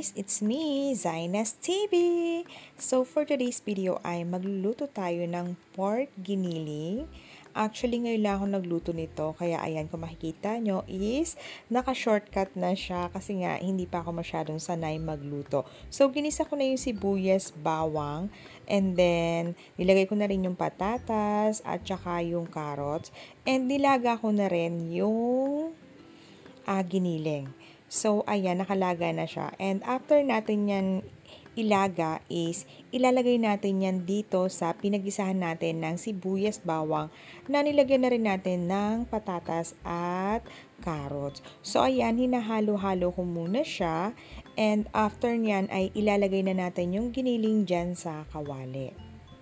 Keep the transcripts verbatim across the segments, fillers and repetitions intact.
guys! It's me, Zainas T V! So for today's video ay magluluto tayo ng pork giniling. Actually ngayon lang ako nagluto nito kaya ayan kung makikita nyo is naka-shortcut na siya kasi nga hindi pa ako masyadong sanay magluto. So ginisa ko na yung sibuyas, bawang, and then nilagay ko na rin yung patatas at saka yung carrots, and nilaga ko na rin yung uh, giniling. So, ayan, nakalaga na siya. And after natin yan ilaga is, ilalagay natin yan dito sa pinagisahan natin ng sibuyas, bawang, na nilagyan na rin natin ng patatas at carrots. So, ayan, hinahalo-halo ko muna siya. And after nyan ay ilalagay na natin yung giniling dyan sa kawali.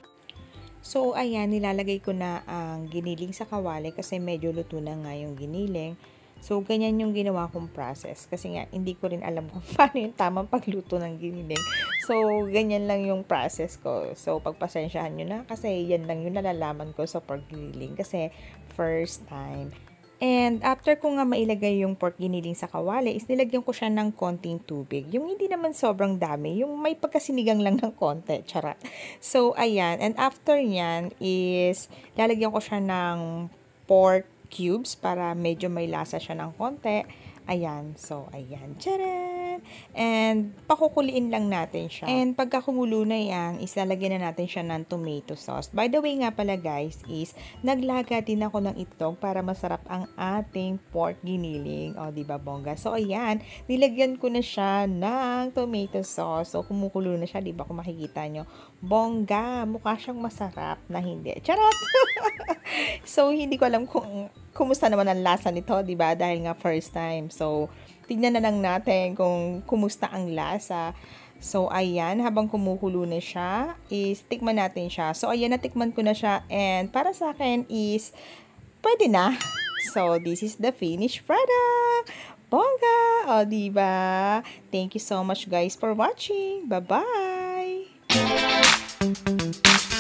So, ayan, nilalagay ko na ang giniling sa kawali kasi medyo luto na nga yung giniling. So, ganyan yung ginawa kong process. Kasi nga, hindi ko rin alam kung paano yung tamang pagluto ng giniling. So, ganyan lang yung process ko. So, pagpasensyahan nyo na kasi yan lang yung nalalaman ko sa pork giniling. Kasi, first time. And, after ko nga mailagay yung pork giniling sa kawali, is nilagyan ko siya ng konting tubig. Yung hindi naman sobrang dami. Yung may pagkasinigang lang ng konti. Charot. So, ayan. And after nyan is, lalagyan ko siya ng pork cubes para medyo may lasa siya ng konti. Ayan. So, ayan. Tcharan! And, pakukuliin lang natin siya. And, pagka kumulo na yan, ilalagyan na natin siya ng tomato sauce. By the way nga pala guys, is naglaga din ako ng itlog para masarap ang ating pork giniling. O, diba bongga? So, ayan. Nilagyan ko na siya ng tomato sauce. So, kumukulo na siya. Diba kung makikita nyo? Bongga! Mukha siyang masarap na hindi. Charot! So, hindi ko alam kung kumusta naman ang lasa nito, diba? Dahil nga first time. So, tignan na lang natin kung kumusta ang lasa. So, ayan, habang kumukulo na siya, is tikman natin siya. So, ayan, natikman ko na siya. And para sa akin is, pwede na. So, this is the finished product. Bongga! O, diba? Thank you so much guys for watching. Bye-bye!